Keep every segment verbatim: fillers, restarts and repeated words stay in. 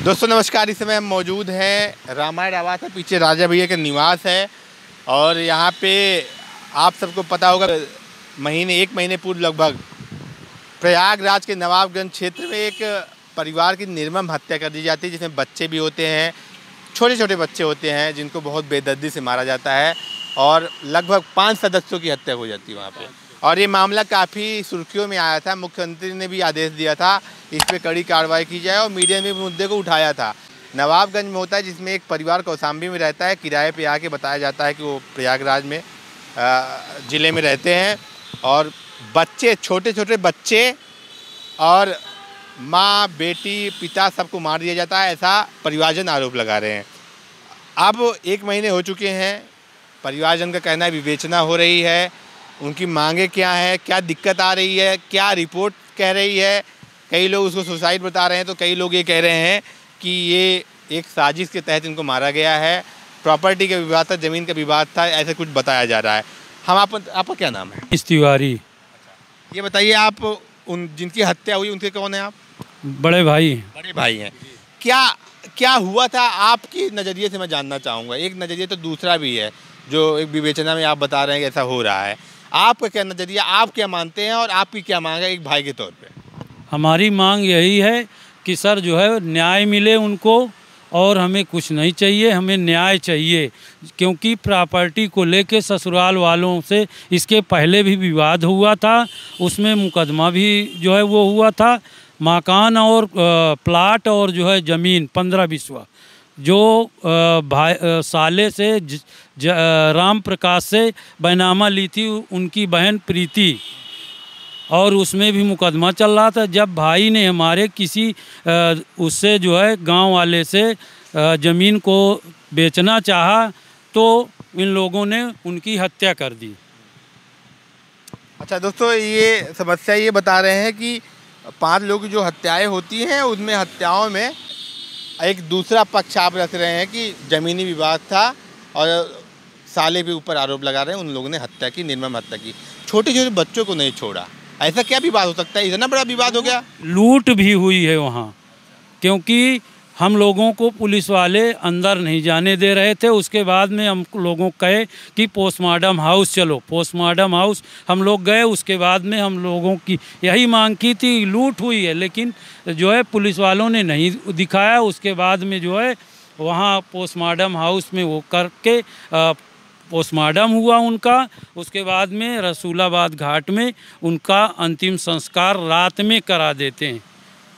दोस्तों नमस्कार। इस समय हम मौजूद हैं रामायण आवास है, पीछे राजा भैया का निवास है। और यहाँ पे आप सबको पता होगा महीने एक महीने पूर्व लगभग प्रयागराज के नवाबगंज क्षेत्र में एक परिवार की निर्मम हत्या कर दी जाती है, जिसमें बच्चे भी होते हैं, छोटे छोटे बच्चे होते हैं जिनको बहुत बेदर्दी से मारा जाता है और लगभग पाँच सदस्यों की हत्या हो जाती है वहाँ पे। और ये मामला काफ़ी सुर्खियों में आया था। मुख्यमंत्री ने भी आदेश दिया था इस पर कड़ी कार्रवाई की जाए और मीडिया में भी मुद्दे को उठाया था। नवाबगंज में होता है, जिसमें एक परिवार कौशाम्बी में रहता है, किराए पे आके बताया जाता है कि वो प्रयागराज में ज़िले में रहते हैं और बच्चे, छोटे छोटे बच्चे और माँ, बेटी, पिता सबको मार दिया जाता है, ऐसा परिवारजन आरोप लगा रहे हैं। अब एक महीने हो चुके हैं, परिवारजन का कहना है विवेचना हो रही है, उनकी मांगे क्या है, क्या दिक्कत आ रही है, क्या रिपोर्ट कह रही है। कई लोग उसको सुसाइड बता रहे हैं तो कई लोग ये कह रहे हैं कि ये एक साजिश के तहत इनको मारा गया है, प्रॉपर्टी का विवाद था, ज़मीन का विवाद था, ऐसा कुछ बताया जा रहा है। हम आप आपका क्या नाम है? इस तिवारी। ये बताइए, आप उन जिनकी हत्या हुई उनके कौन है आप? बड़े भाई। बड़े भाई हैं। क्या क्या हुआ था आपके नज़रिए से मैं जानना चाहूँगा। एक नज़रिए तो दूसरा भी है जो एक विवेचना में आप बता रहे हैं कि ऐसा हो रहा है। आपका क्या नज़रिया, आप क्या मानते हैं और आपकी क्या मांग है एक भाई के तौर पे? हमारी मांग यही है कि सर जो है न्याय मिले उनको, और हमें कुछ नहीं चाहिए, हमें न्याय चाहिए। क्योंकि प्रॉपर्टी को लेके ससुराल वालों से इसके पहले भी विवाद हुआ था, उसमें मुकदमा भी जो है वो हुआ था। मकान और प्लाट और जो है ज़मीन पंद्रह बिस्वा जो भाई साले से ज, ज, राम प्रकाश से बैनामा ली थी उनकी बहन प्रीति, और उसमें भी मुकदमा चल रहा था। जब भाई ने हमारे किसी उससे जो है गांव वाले से ज़मीन को बेचना चाहा तो इन लोगों ने उनकी हत्या कर दी। अच्छा दोस्तों, ये समस्या ये बता रहे हैं कि पांच लोगों की जो हत्याएं होती हैं उनमें हत्याओं में एक दूसरा पक्ष आप रख रहे हैं कि ज़मीनी विवाद था और साले के ऊपर आरोप लगा रहे हैं उन लोगों ने हत्या की, निर्मम हत्या की। छोटे छोटे बच्चों को नहीं छोड़ा, ऐसा क्या विवाद हो सकता है? इतना बड़ा विवाद हो गया। लूट भी हुई है वहाँ, क्योंकि हम लोगों को पुलिस वाले अंदर नहीं जाने दे रहे थे। उसके बाद में हम लोगों को कहे कि पोस्टमार्टम हाउस चलो, पोस्टमार्टम हाउस हम लोग गए। उसके बाद में हम लोगों की यही मांग की थी, लूट हुई है, लेकिन जो है पुलिस वालों ने नहीं दिखाया। उसके बाद में जो है वहाँ पोस्टमार्टम हाउस में वो करके पोस्टमार्टम हुआ उनका। उसके बाद में रसूलाबाद घाट में उनका अंतिम संस्कार रात में करा देते हैं,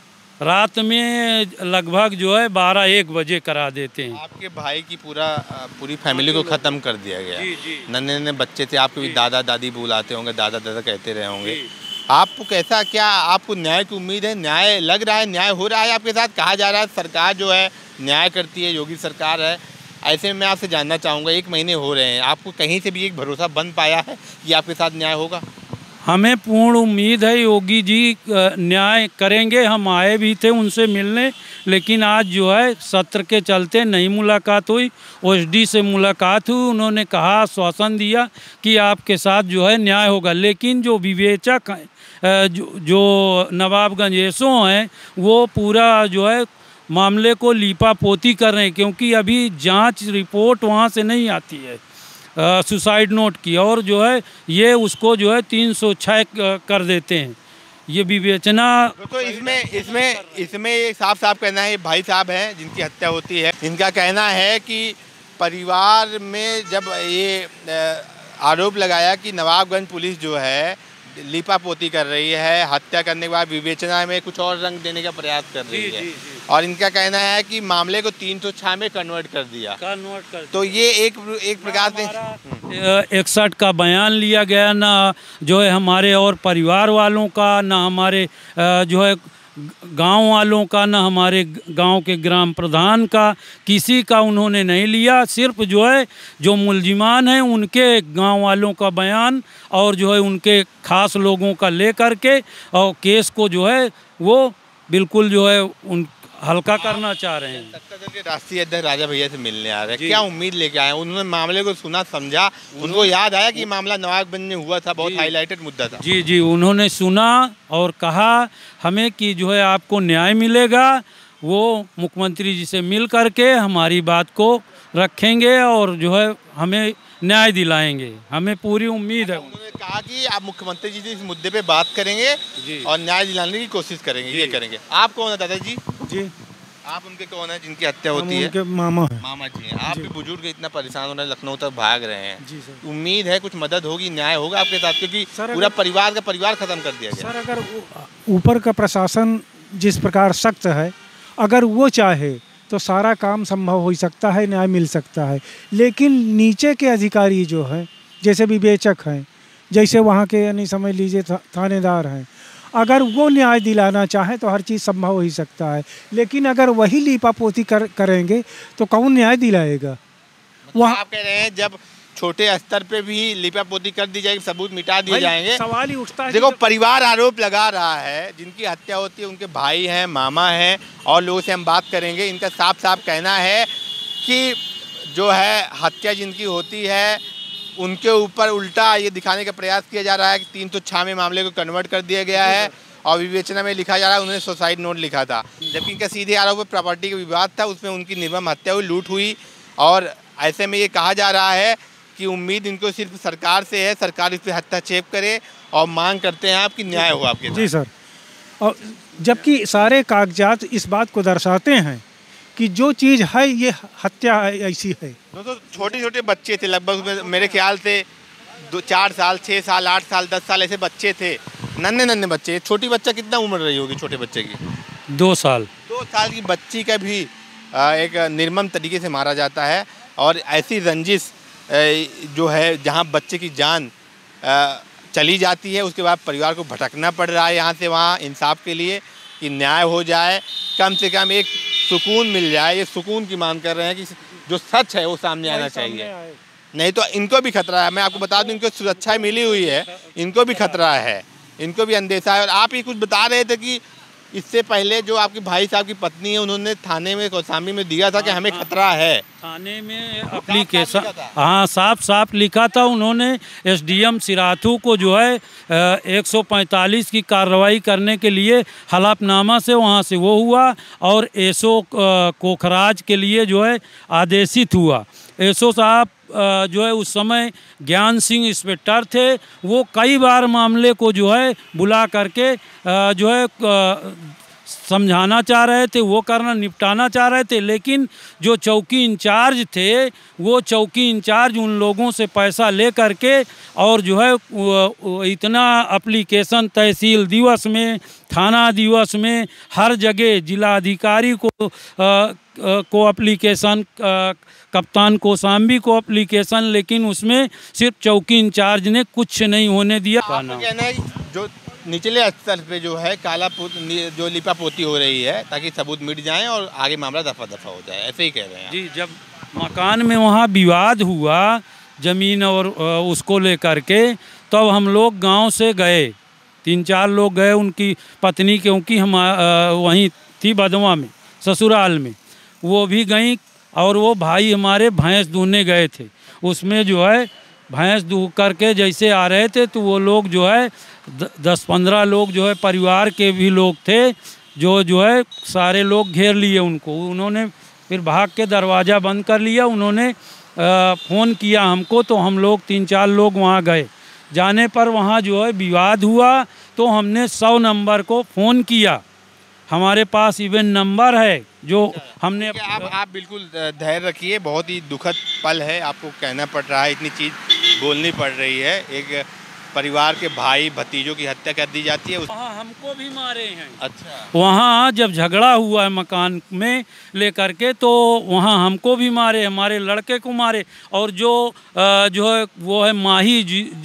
रात में लगभग जो है बारह एक बजे करा देते हैं। आपके भाई की पूरा पूरी फैमिली को ख़त्म कर दिया गया। जी जी। नन्हे नन्हे बच्चे थे, आपको भी दादा दादी बुलाते होंगे, दादा दादा कहते रहे होंगे। आपको कैसा, क्या आपको न्याय की उम्मीद है? न्याय लग रहा है, न्याय हो रहा है आपके साथ? कहा जा रहा है सरकार जो है न्याय करती है, योगी सरकार है। ऐसे में मैं आपसे जानना चाहूँगा, एक महीने हो रहे हैं, आपको कहीं से भी एक भरोसा बन पाया है कि आपके साथ न्याय होगा? हमें पूर्ण उम्मीद है योगी जी न्याय करेंगे। हम आए भी थे उनसे मिलने, लेकिन आज जो है सत्र के चलते नहीं मुलाकात हुई। ओएसडी से मुलाकात हुई, उन्होंने कहा, आश्वासन दिया कि आपके साथ जो है न्याय होगा। लेकिन जो विवेचक हैं, जो, जो नवाबगंज एसओ हैं, वो पूरा जो है मामले को लीपा पोती कर रहे हैं, क्योंकि अभी जांच रिपोर्ट वहाँ से नहीं आती है सुसाइड नोट की, और जो है ये उसको जो है तीन सौ छः कर देते हैं। ये विवेचना तो इसमें इसमें इसमें साफ साफ कहना है, भाई साहब हैं जिनकी हत्या होती है, इनका कहना है कि परिवार में जब ये आरोप लगाया कि नवाबगंज पुलिस जो है लीपा पोती कर रही है, हत्या करने के बाद विवेचना में कुछ और रंग देने का प्रयास कर रही है। जी, जी, जी। और इनका कहना है कि मामले को तीन सौ छः में कन्वर्ट कर दिया कन्वर्ट कर दिया। तो ये एक एक प्रकार से इकसठ का बयान लिया गया, ना जो है हमारे और परिवार वालों का, ना हमारे जो है गांव वालों का, ना हमारे गांव के ग्राम प्रधान का, किसी का उन्होंने नहीं लिया। सिर्फ जो है जो मुलजिमान हैं उनके गांव वालों का बयान और जो है उनके खास लोगों का ले करके और केस को जो है वो बिल्कुल जो है उन हल्का करना चाह रहे हैं। सत्ता दल के राष्ट्रीय अध्यक्ष राजा भैया से मिलने आ रहे हैं, क्या उम्मीद लेके आए? उन्होंने मामले को सुना, समझा, उनको याद आया कि मामला नवाबगंज में हुआ था, बहुत हाईलाइटेड मुद्दा था। जी जी, उन्होंने सुना और कहा हमें कि जो है आपको न्याय मिलेगा वो मुख्यमंत्री जी से मिल करके हमारी बात को रखेंगे और जो है हमें न्याय दिलाएंगे। हमें पूरी उम्मीद है। उन्होंने कहा कि आप मुख्यमंत्री जी से इस मुद्दे पे बात करेंगे जी और न्याय दिलाने की कोशिश करेंगे, ये करेंगे। आप कौन है दादाजी? जी आप उनके कौन है जिनकी हत्या हम होती है? उनके मामा हैं। मामा जी हैं। आप भी बुजुर्ग इतना परेशान हो रहे हैं, लखनऊ तक भाग रहे हैं। जी सर। उम्मीद है कुछ मदद होगी, न्याय होगा आपके साथ, क्योंकि सर, पूरा अगर- परिवार का परिवार खत्म कर दिया गया। सर अगर ऊ- ऊपर का प्रशासन जिस प्रकार सख्त है, अगर वो चाहे तो सारा काम संभव हो सकता है, न्याय मिल सकता है। लेकिन नीचे के अधिकारी जो हैं, जैसे विवेचक हैं, जैसे वहाँ के यानी समझ लीजिए था, थानेदार हैं, अगर वो न्याय दिलाना चाहें तो हर चीज़ संभव हो ही सकता है। लेकिन अगर वही लीपापोती कर करेंगे तो कौन न्याय दिलाएगा? मतलब वहाँ आप कह रहे हैं जब छोटे स्तर पे भी लिपापोती कर दी जाएगी, सबूत मिटा दिए भाई, जाएंगे। सवाल ही उठता है। देखो, कि परिवार आरोप लगा रहा है, जिनकी हत्या होती है उनके भाई हैं, मामा हैं, और लोगों से हम बात करेंगे। इनका साफ साफ कहना है कि जो है हत्या जिनकी होती है उनके ऊपर उल्टा ये दिखाने का प्रयास किया जा रहा है कि तीन सौ छः में मामले को कन्वर्ट कर दिया गया है और विवेचना में लिखा जा रहा है उन्होंने सुसाइड नोट लिखा था, जबकि इनका सीधे आरोप प्रॉपर्टी का विवाद था, उसमें उनकी निर्मम हत्या हुई, लूट हुई। और ऐसे में ये कहा जा रहा है कि उम्मीद इनको सिर्फ सरकार से है, सरकार इस पर हस्तक्षेप करे, और मांग करते हैं आप कि न्याय हो आपके साथ। जी सर। और जबकि सारे कागजात इस बात को दर्शाते हैं कि जो चीज़ है ये हत्या है, ऐसी है। दोस्तों, छोटे छोटे बच्चे थे, लगभग मेरे ख्याल से दो चार साल छः साल आठ साल दस साल ऐसे बच्चे थे, नन्हे नन्हे बच्चे। छोटी बच्चा कितना उम्र रही होगी छोटे बच्चे की? दो साल दो साल की बच्ची का भी आ, एक निर्मम तरीके से मारा जाता है। और ऐसी रंजिश जो है जहां बच्चे की जान चली जाती है, उसके बाद परिवार को भटकना पड़ रहा है यहाँ से वहाँ इंसाफ के लिए कि न्याय हो जाए, कम से कम एक सुकून मिल जाए। ये सुकून की मांग कर रहे हैं कि जो सच है वो सामने आना चाहिए, नहीं तो इनको भी खतरा है। मैं आपको बता दूं, इनको सुरक्षा मिली हुई है, इनको भी खतरा है, इनको भी अंदेशा है। और आप ही कुछ बता रहे थे कि इससे पहले जो आपके भाई साहब की पत्नी है उन्होंने थाने में कौसाम्बी में दिया था कि हमें खतरा है। थाने में एप्लीकेशन, हाँ साफ साफ लिखा था उन्होंने। एसडीएम सिराथू को जो है एक सौ पैंतालीस की कार्रवाई करने के लिए हलफनामा से वहाँ से वो हुआ, और एसओ कोखराज के लिए जो है आदेशित हुआ। एसओ साहब जो है उस समय ज्ञान सिंह इंस्पेक्टर थे, वो कई बार मामले को जो है बुला करके जो है समझाना चाह रहे थे, वो करना निपटाना चाह रहे थे, लेकिन जो चौकी इंचार्ज थे वो चौकी इंचार्ज उन लोगों से पैसा ले करके और जो है इतना एप्लीकेशन तहसील दिवस में, थाना दिवस में, हर जगह जिलाधिकारी को आ, को एप्लीकेशन, कप्तान कौसाम्बी को एप्लीकेशन, लेकिन उसमें सिर्फ चौकी इंचार्ज ने कुछ नहीं होने दिया। आपका कहना है जो निचले स्तर पे जो है काला जो लिपापोती हो रही है ताकि सबूत मिट जाएं और आगे मामला दफा दफा हो जाए, ऐसे ही कह रहे हैं जी। जब मकान में वहाँ विवाद हुआ ज़मीन और उसको लेकर के, तब तो हम लोग गांव से गए, तीन चार लोग गए, उनकी पत्नी क्योंकि हम वहीं थी बदवा में ससुराल में, वो भी गई, और वो भाई हमारे भैंस दूहने गए थे। उसमें जो है भैंस दूह करके जैसे आ रहे थे तो वो लोग जो है दस पंद्रह लोग जो है परिवार के भी लोग थे, जो जो है सारे लोग घेर लिए उनको। उन्होंने फिर भाग के दरवाज़ा बंद कर लिया। उन्होंने फ़ोन किया हमको, तो हम लोग तीन चार लोग वहाँ गए। जाने पर वहाँ जो है विवाद हुआ, तो हमने सौ नंबर को फ़ोन किया। हमारे पास इवन नंबर है जो हमने। आप आप बिल्कुल धैर्य रखिए, बहुत ही दुखद पल है, आपको कहना पड़ रहा है, इतनी चीज़ बोलनी पड़ रही है। एक परिवार के भाई भतीजों की हत्या कर दी जाती है। वहाँ हमको भी मारे हैं। अच्छा। वहाँ जब झगड़ा हुआ है मकान में लेकर के, तो वहाँ हमको भी मारे, हमारे लड़के को मारे, और जो जो है वो है माही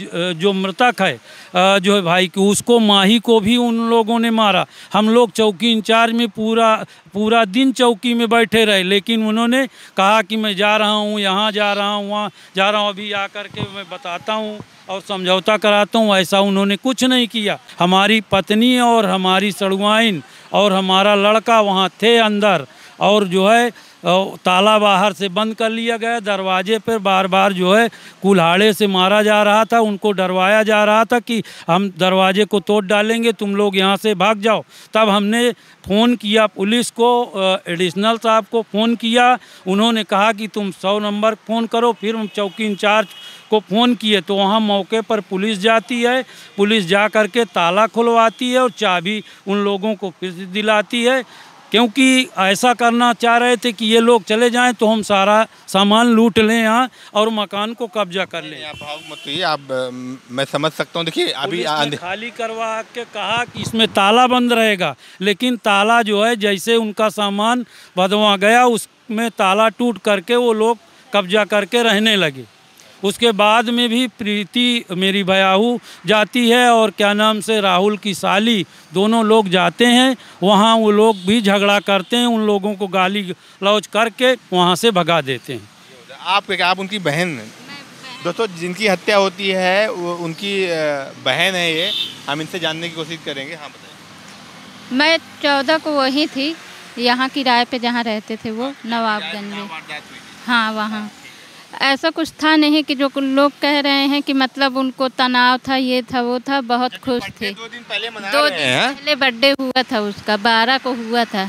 जो मृतक है जो है भाई की, उसको माही को भी उन लोगों ने मारा। हम लोग चौकी इंचार्ज में पूरा पूरा दिन चौकी में बैठे रहे, लेकिन उन्होंने कहा कि मैं जा रहा हूँ, यहाँ जा रहा हूँ, वहाँ जा रहा हूँ, अभी आकर के मैं बताता हूँ और समझौता कराता हूँ। ऐसा उन्होंने कुछ नहीं किया। हमारी पत्नी और हमारी सड़ुआइन और हमारा लड़का वहाँ थे अंदर, और जो है ताला बाहर से बंद कर लिया गया। दरवाजे पर बार बार जो है कुल्हाड़े से मारा जा रहा था, उनको डरवाया जा रहा था कि हम दरवाजे को तोड़ डालेंगे, तुम लोग यहाँ से भाग जाओ। तब हमने फ़ोन किया पुलिस को, एडिशनल साहब को फ़ोन किया, उन्होंने कहा कि तुम सौ नंबर फ़ोन करो। फिर हम चौकी इंचार्ज को फ़ोन किए तो वहाँ मौके पर पुलिस जाती है, पुलिस जा कर के ताला खुलवाती है और चाबी उन लोगों को फिर से दिलाती है, क्योंकि ऐसा करना चाह रहे थे कि ये लोग चले जाएं तो हम सारा सामान लूट लें यहाँ और मकान को कब्जा कर लें। आप भावुक मत होइए, आप मैं समझ सकता हूँ। देखिए अभी खाली करवा के कहा कि इसमें ताला बंद रहेगा, लेकिन ताला जो है जैसे उनका सामान भदवा गया उसमें ताला टूट करके वो लोग कब्जा करके रहने लगे। उसके बाद में भी प्रीति मेरी भयाहू जाती है और क्या नाम से राहुल की साली, दोनों लोग जाते हैं वहाँ, वो लोग भी झगड़ा करते हैं, उन लोगों को गाली गलौज करके वहाँ से भगा देते हैं। आप आप उनकी बहन दोस्तों जिनकी हत्या होती है वो उनकी बहन है, ये हम इनसे जानने की कोशिश करेंगे। हाँ बताइए। मैं चौदह को वही थी, यहाँ किराए पे जहाँ रहते थे वो नवाबगंज में। हाँ वहाँ ऐसा कुछ था नहीं कि जो लोग कह रहे हैं कि मतलब उनको तनाव था, ये था वो था, बहुत खुश थे। दो दिन पहले मना दो रहे हैं। दिन पहले बर्थडे हुआ था उसका, बारह को हुआ था।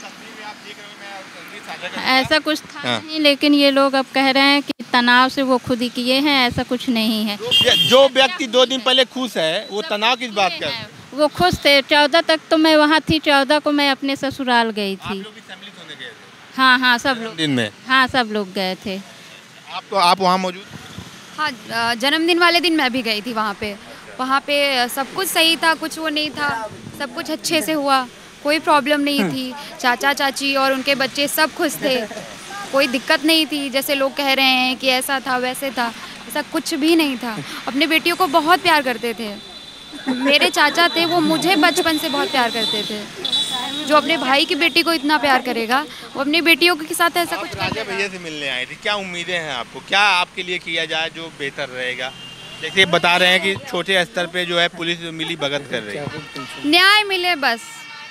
ऐसा कुछ था हाँ। नहीं, लेकिन ये लोग अब कह रहे हैं कि तनाव से वो खुद ही किए हैं, ऐसा कुछ नहीं है। जो व्यक्ति दो दिन पहले खुश है वो तनाव किस बात का? वो खुश थे। चौदह तक तो मैं वहाँ थी, चौदह को मैं अपने ससुराल गई थी। हाँ हाँ सब लोग दिन में हाँ सब लोग गए थे। आप तो आप वहाँ मौजूद? हाँ, जन्मदिन वाले दिन मैं भी गई थी वहाँ पे। वहाँ पे सब कुछ सही था, कुछ वो नहीं था, सब कुछ अच्छे से हुआ, कोई प्रॉब्लम नहीं थी। चाचा चाची और उनके बच्चे सब खुश थे, कोई दिक्कत नहीं थी। जैसे लोग कह रहे हैं कि ऐसा था वैसे था, ऐसा कुछ भी नहीं था। अपने बेटियों को बहुत प्यार करते थे। मेरे चाचा थे वो मुझे बचपन से बहुत प्यार करते थे। जो अपने भाई की बेटी को इतना प्यार करेगा वो अपनी बेटियों के साथ ऐसा कुछ राजा भैया से मिलने आए थे, क्या उम्मीदें हैं आपको? क्या आपके लिए किया जाए जो बेहतर रहेगा? जैसे बता रहे हैं कि छोटे स्तर पे जो है पुलिस मिली भगत कर रही है, न्याय मिले बस।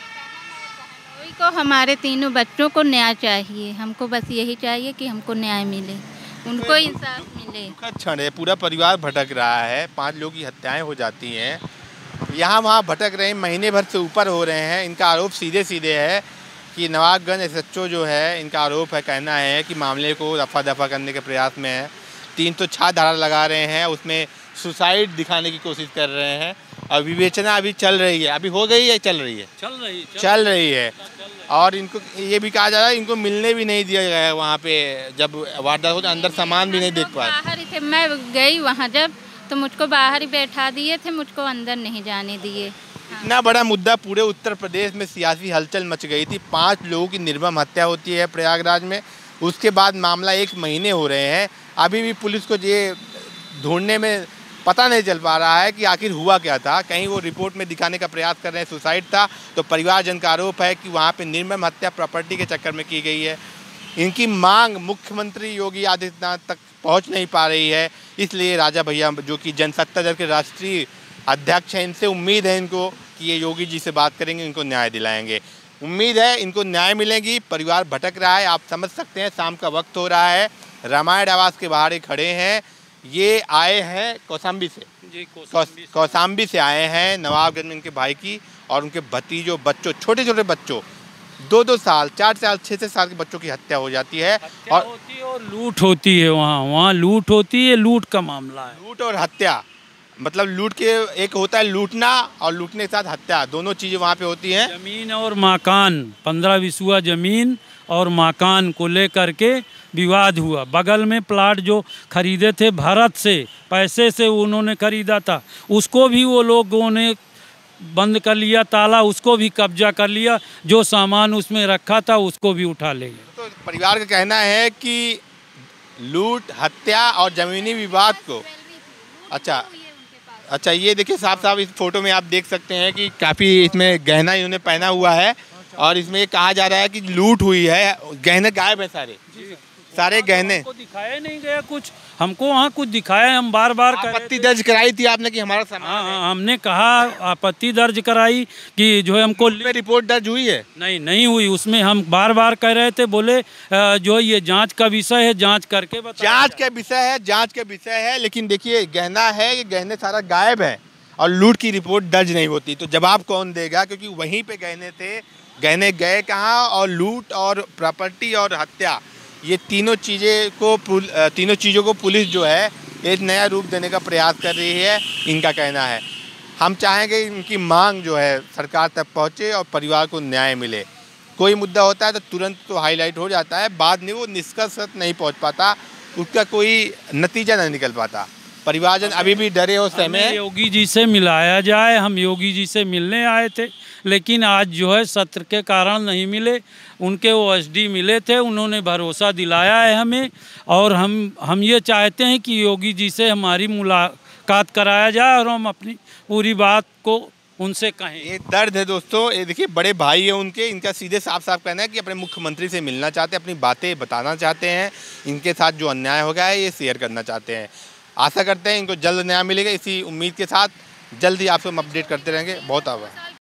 को हमारे तीनों बच्चों को न्याय चाहिए, हमको बस यही चाहिए कि हमको न्याय मिले, उनको इंसाफ मिले। दुखद क्षण है, पूरा परिवार भटक रहा है, पांच लोगों की हत्याएं हो जाती हैं, यहाँ वहाँ भटक रहे हैं, महीने भर से ऊपर हो रहे हैं। इनका आरोप सीधे सीधे है कि नवाबगंज एस एच ओ जो है, इनका आरोप है, कहना है कि मामले को रफा दफा करने के प्रयास में है। तीन तो छह धारा लगा रहे हैं, उसमें सुसाइड दिखाने की कोशिश कर रहे हैं और विवेचना अभी चल रही है। अभी हो गई है? चल रही है चल रही चल, चल रही है और इनको ये भी कहा जा रहा है इनको मिलने भी नहीं दिया गया है वहाँ पे। जब वारदात हो तो अंदर सामान भी नहीं देख पाए। बाहर ही थे, मैं गई वहाँ जब तो मुझको बाहर ही बैठा दिए थे, मुझको अंदर नहीं जाने दिए। इतना बड़ा मुद्दा पूरे उत्तर प्रदेश में सियासी हलचल मच गई थी। पांच लोगों की निर्मम हत्या होती है प्रयागराज में, उसके बाद मामला एक महीने हो रहे हैं, अभी भी पुलिस को ये ढूंढने में पता नहीं चल पा रहा है कि आखिर हुआ क्या था। कहीं वो रिपोर्ट में दिखाने का प्रयास कर रहे हैं सुसाइड था, तो परिवारजन का आरोप है कि वहाँ पे निर्मम हत्या प्रॉपर्टी के चक्कर में की गई है। इनकी मांग मुख्यमंत्री योगी आदित्यनाथ तक पहुँच नहीं पा रही है, इसलिए राजा भैया जो कि जनसत्ता दल के राष्ट्रीय अध्यक्ष हैं, इनसे उम्मीद है इनको कि ये योगी जी से बात करेंगे, इनको न्याय दिलाएंगे। उम्मीद है इनको न्याय मिलेगी। परिवार भटक रहा है, आप समझ सकते हैं, शाम का वक्त हो रहा है, रामायण आवास के बाहर ये खड़े हैं। ये आए हैं कौशाम्बी से जी, कौशाम्बी से, कौशाम्बी से आए हैं। नवाबगंज में इनके भाई की और उनके भतीजों बच्चों, छोटे छोटे बच्चों, दो दो साल चार साल छः छः साल के बच्चों की हत्या हो जाती है और होती है और लूट होती है। वहाँ वहाँ लूट होती है, लूट का मामला है। लूट और हत्या, मतलब लूट के एक होता है लूटना और लूटने के साथ हत्या, दोनों चीज़ें वहाँ पे होती हैं। जमीन और मकान, पंद्रह बिसुआ जमीन और मकान को लेकर के विवाद हुआ। बगल में प्लाट जो खरीदे थे भारत से, पैसे से उन्होंने खरीदा था, उसको भी वो लोगों ने बंद कर लिया ताला, उसको भी कब्जा कर लिया, जो सामान उसमें रखा था उसको भी उठा ले गए। तो परिवार का कहना है कि लूट, हत्या और ज़मीनी विवाद को अच्छा अच्छा ये देखिए साहब साहब इस फोटो में आप देख सकते हैं कि काफ़ी इसमें गहना इन्होंने पहना हुआ है और इसमें कहा जा रहा है कि लूट हुई है, गहने गायब है सारे। सारे गहने हमको दिखाया नहीं गया कुछ, हमको वहाँ कुछ दिखाया, हम बार बार कह रहे आपत्ति थे। दर्ज कराई थी आपने कि हमारा सामान हाँ है? हाँ, हमने कहा आपत्ति दर्ज कराई कि जो है हमको में रिपोर्ट दर्ज हुई है? नहीं नहीं हुई, उसमें हम बार बार कह रहे थे, बोले अ, जो ये जांच का विषय है, जांच करके बता। जांच का विषय है, जांच का विषय है, लेकिन देखिए गहना है, ये गहने सारा गायब है और लूट की रिपोर्ट दर्ज नहीं होती, तो जवाब कौन देगा? क्योंकि वहीं पे गहने थे, गहने गए कहाँ? और लूट और प्रॉपर्टी और हत्या, ये तीनों चीज़ें को पुल- अ, तीनों चीज़ों को पुलिस जो है एक नया रूप देने का प्रयास कर रही है, इनका कहना है। हम चाहेंगे इनकी मांग जो है सरकार तक पहुँचे और परिवार को न्याय मिले। कोई मुद्दा होता है तो तुरंत तो हाईलाइट हो जाता है, बाद में वो निष्कर्ष तक नहीं पहुँच पाता, उसका कोई नतीजा नहीं निकल पाता। परिवारजन अभी भी डरे हो सहमे हमें हैं। योगी जी से मिलाया जाए, हम योगी जी से मिलने आए थे, लेकिन आज जो है सत्र के कारण नहीं मिले। उनके वो एस डी मिले थे, उन्होंने भरोसा दिलाया है हमें, और हम हम ये चाहते हैं कि योगी जी से हमारी मुलाकात कराया जाए और हम अपनी पूरी बात को उनसे कहें। ये दर्द है दोस्तों, ये देखिए बड़े भाई है उनके, इनका सीधे साफ साफ कहना है कि अपने मुख्यमंत्री से मिलना चाहते हैं, अपनी बातें बताना चाहते हैं, इनके साथ जो अन्याय हो गया है ये शेयर करना चाहते हैं। आशा करते हैं इनको जल्द न्याय मिलेगा। इसी उम्मीद के साथ जल्द ही आपसे हम अपडेट करते रहेंगे। बहुत आभार।